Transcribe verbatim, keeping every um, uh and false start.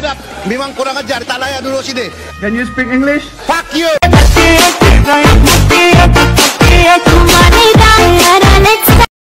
biadab. Memang kurang ajar, tak layak duduk sini. Can you speak English? Fuck you.